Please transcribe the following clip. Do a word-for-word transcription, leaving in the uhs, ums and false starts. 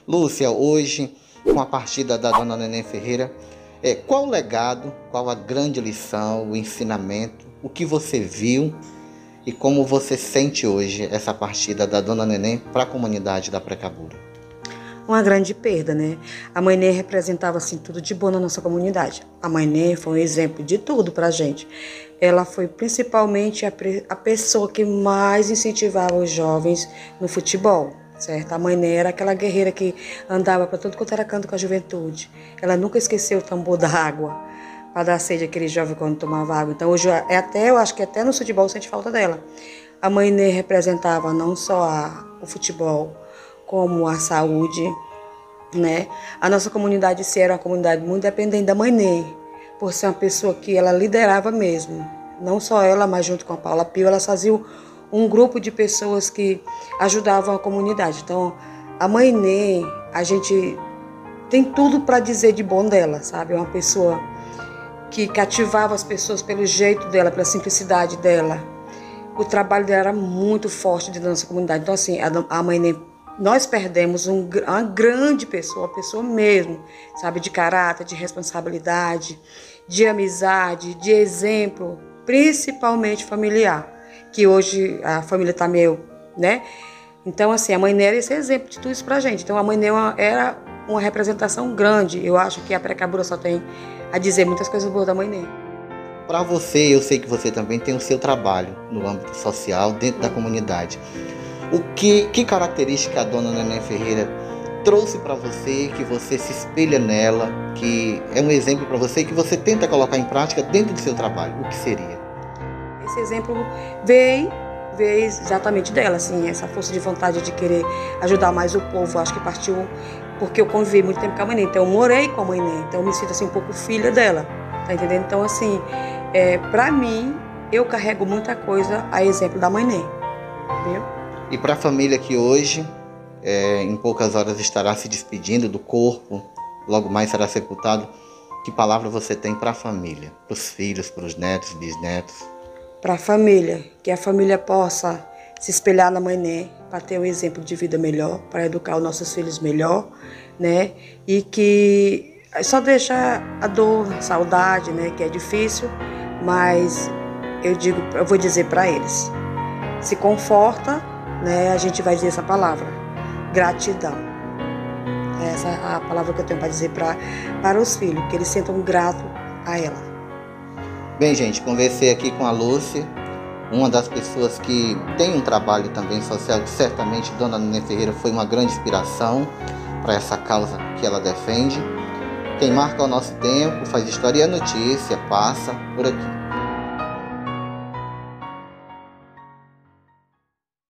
Lúcia, hoje, com a partida da dona Neném Ferreira, é, qual o legado, qual a grande lição, o ensinamento, o que você viu e como você sente hoje essa partida da dona Neném para a comunidade da Precabura? Uma grande perda, né? A Mãe Ney representava assim tudo de bom na nossa comunidade. A Mãe Ney foi um exemplo de tudo pra gente. Ela foi principalmente a, a pessoa que mais incentivava os jovens no futebol, certo? A Mãe Ney era aquela guerreira que andava para todo quanto era canto com a juventude. Ela nunca esqueceu o tambor da água para dar sede àquele jovem quando tomava água. Então hoje é até, eu acho que até no futebol sente falta dela. A Mãe Ney representava não só a, o futebol, como a saúde, né? A nossa comunidade se era uma comunidade muito dependente da Mãe Ney, por ser uma pessoa que ela liderava mesmo. Não só ela, mas junto com a Paula Pio, elas faziam um grupo de pessoas que ajudavam a comunidade. Então, a Mãe Ney, a gente tem tudo para dizer de bom dela, sabe? É uma pessoa que cativava as pessoas pelo jeito dela, pela simplicidade dela. O trabalho dela era muito forte dentro da nossa comunidade. Então, assim, a Mãe Ney, nós perdemos um, uma grande pessoa, uma pessoa mesmo, sabe, de caráter, de responsabilidade, de amizade, de exemplo, principalmente familiar, que hoje a família está meio, né? Então, assim, a Mãe Ney era esse exemplo de tudo isso pra gente. Então, a Mãe Ney era uma representação grande. Eu acho que a Precabura só tem a dizer muitas coisas boas da Mãe Ney. Para você, eu sei que você também tem o seu trabalho no âmbito social, dentro da comunidade. O que, que característica a dona Neném Ferreira trouxe para você, que você se espelha nela, que é um exemplo para você, que você tenta colocar em prática dentro do seu trabalho? O que seria? Esse exemplo veio, veio exatamente dela, assim, essa força de vontade de querer ajudar mais o povo. Acho que partiu porque eu convivi muito tempo com a Mãe Ney, então eu morei com a Mãe Ney, então eu me sinto assim um pouco filha dela, tá entendendo? Então, assim, é, para mim, eu carrego muita coisa a exemplo da Mãe Ney, viu? E para a família que hoje, é, em poucas horas, estará se despedindo do corpo, logo mais será sepultado, que palavra você tem para a família, para os filhos, para os netos, bisnetos? Para a família, que a família possa se espelhar na Mãe Ney, para ter um exemplo de vida melhor, para educar os nossos filhos melhor, né? E que só deixa a dor, a saudade, né? Que é difícil, mas eu digo, eu vou dizer para eles, se conforta, né, a gente vai dizer essa palavra, gratidão. Essa é a palavra que eu tenho para dizer pra, para os filhos, que eles sentam grato a ela. Bem, gente, conversei aqui com a Lúcia, uma das pessoas que tem um trabalho também social, que certamente dona Neném Ferreira foi uma grande inspiração para essa causa que ela defende. Quem marca o nosso tempo, faz história e a notícia passa por aqui.